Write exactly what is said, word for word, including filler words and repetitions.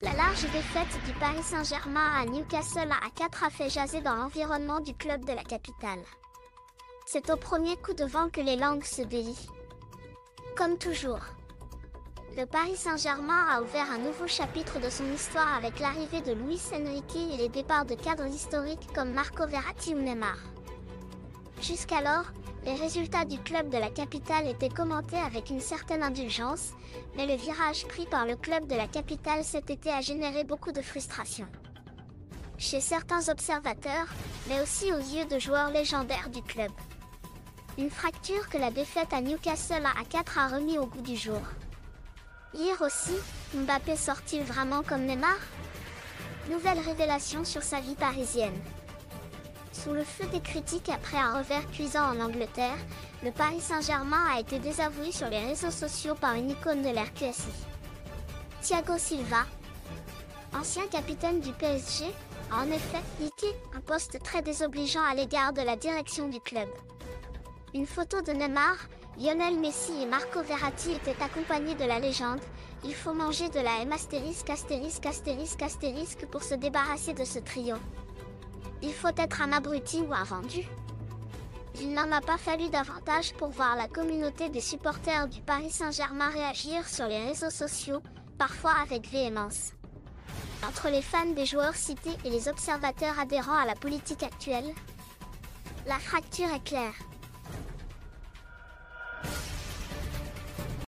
La large défaite du Paris Saint-Germain à Newcastle à quatre a fait jaser dans l'environnement du club de la capitale. C'est au premier coup de vent que les langues se délient. Comme toujours, le Paris Saint-Germain a ouvert un nouveau chapitre de son histoire avec l'arrivée de Luis Enrique et les départs de cadres historiques comme Marco Verratti ou Neymar. Jusqu'alors, les résultats du club de la capitale étaient commentés avec une certaine indulgence, mais le virage pris par le club de la capitale cet été a généré beaucoup de frustration. Chez certains observateurs, mais aussi aux yeux de joueurs légendaires du club. Une fracture que la défaite à Newcastle à quatre a remis au goût du jour. Hier aussi, Mbappé sort-il vraiment comme Neymar? Nouvelle révélation sur sa vie parisienne. Sous le feu des critiques après un revers cuisant en Angleterre, le Paris Saint-Germain a été désavoué sur les réseaux sociaux par une icône de l'R Q S I. Thiago Silva, ancien capitaine du P S G, a en effet niqué un poste très désobligeant à l'égard de la direction du club. Une photo de Neymar, Lionel Messi et Marco Verratti était accompagnée de la légende « Il faut manger de la M astérisque astérisque astérisque astérisque pour se débarrasser de ce trio. Il faut être un abruti ou un vendu ». Il n'en a pas fallu davantage pour voir la communauté des supporters du Paris Saint-Germain réagir sur les réseaux sociaux, parfois avec véhémence. Entre les fans des joueurs cités et les observateurs adhérents à la politique actuelle, la fracture est claire.